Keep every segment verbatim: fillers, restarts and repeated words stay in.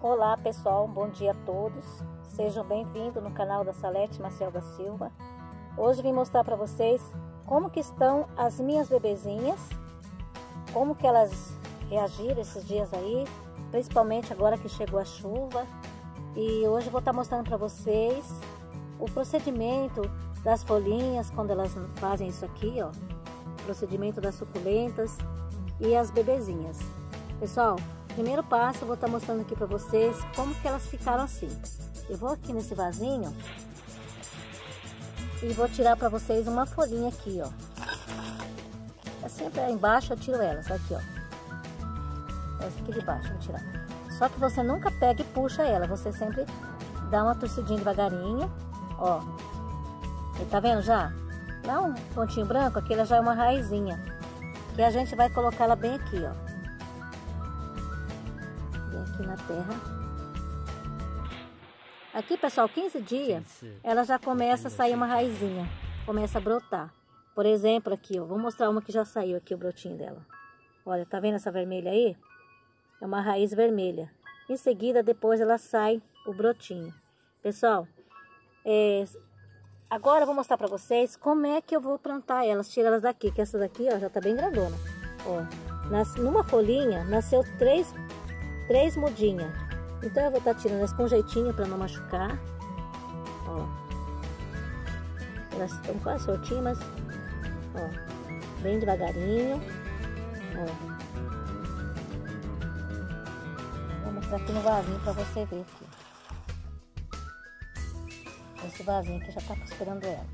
Olá pessoal, bom dia a todos, sejam bem-vindos no canal da Salete Maciel da Silva. Hoje vim mostrar para vocês como que estão as minhas bebezinhas, como que elas reagiram esses dias aí, principalmente agora que chegou a chuva. E hoje eu vou estar mostrando para vocês o procedimento das folhinhas, quando elas fazem isso aqui, ó, procedimento das suculentas e as bebezinhas. Pessoal, primeiro passo eu vou estar mostrando aqui para vocês como que elas ficaram assim. Eu vou aqui nesse vasinho e vou tirar para vocês uma folhinha aqui, ó. É sempre embaixo eu tiro elas, aqui, ó. Essa aqui de baixo, vou tirar. Só que você nunca pega e puxa ela, você sempre dá uma torcidinha devagarinho, ó. E tá vendo já? Lá um pontinho branco, aquele já é uma raizinha. Que a gente vai colocar ela bem aqui, ó. Aqui na terra. Aqui, pessoal, quinze dias, ela já começa a sair uma raizinha, começa a brotar. Por exemplo, aqui, ó, vou mostrar uma que já saiu aqui, o brotinho dela. Olha, tá vendo essa vermelha aí? É uma raiz vermelha. Em seguida, depois ela sai o brotinho. Pessoal, é, agora eu vou mostrar pra vocês como é que eu vou plantar elas. Tira elas daqui, que essa daqui, ó, já tá bem grandona. Ó, nas, numa folhinha, nasceu três Três mudinhas. Então eu vou estar tirando elas com jeitinho para não machucar. Ó. Elas estão quase soltinhas, mas ó, bem devagarinho. Ó. Vou mostrar aqui no vasinho para você ver aqui. Esse vasinho aqui já está esperando ela.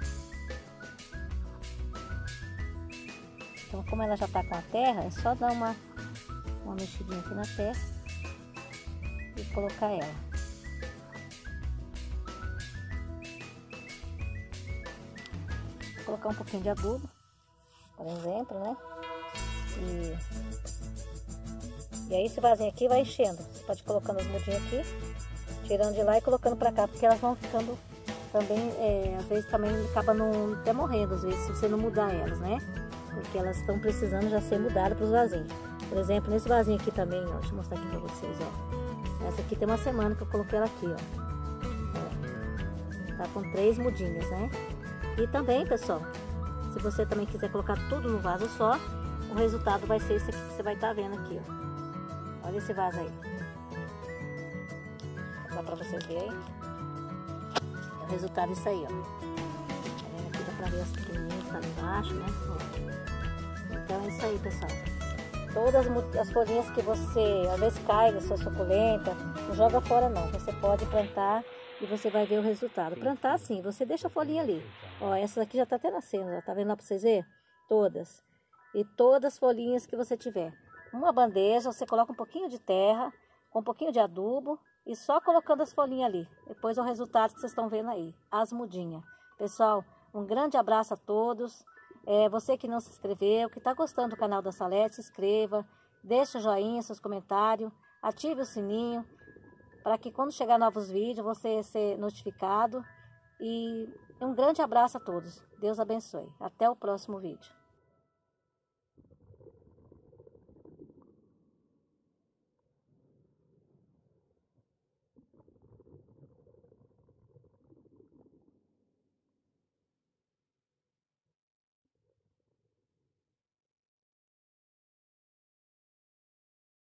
Então, como ela já está com a terra, é só dar uma uma mexidinha aqui na terra e colocar ela. Vou colocar um pouquinho de adubo, por exemplo, né? E, e aí esse vasinho aqui vai enchendo. Você pode ir colocando as mudinhas aqui, tirando de lá e colocando pra cá, porque elas vão ficando também, é, às vezes também acaba não, até morrendo, às vezes, se você não mudar elas, né? Porque elas estão precisando já ser mudadas para os vasinhos. Por exemplo, nesse vasinho aqui também, ó, deixa eu mostrar aqui pra vocês, ó. Essa aqui tem uma semana que eu coloquei ela aqui, ó. ó. Tá com três mudinhas, né? E também, pessoal, se você também quiser colocar tudo no vaso só, o resultado vai ser esse aqui que você vai estar vendo aqui, ó. Olha esse vaso aí. Dá pra vocês verem. O resultado é isso aí, ó. Tá vendo aqui? Dá pra ver as pequenininhas que tá ali embaixo, né? Ó. Então é isso aí, pessoal. Todas as folhinhas que você, às vezes cai da sua suculenta, não joga fora não. Você pode plantar e você vai ver o resultado. Plantar sim, você deixa a folhinha ali. Ó, essa aqui já tá até nascendo, já tá vendo lá pra vocês verem? Todas. E todas as folhinhas que você tiver. Uma bandeja, você coloca um pouquinho de terra, com um pouquinho de adubo e só colocando as folhinhas ali. Depois o resultado que vocês estão vendo aí, as mudinhas. Pessoal, um grande abraço a todos. É, você que não se inscreveu, que está gostando do canal da Salete, se inscreva, deixe o joinha, seus comentários, ative o sininho, para que quando chegar novos vídeos você ser notificado. E um grande abraço a todos. Deus abençoe. Até o próximo vídeo.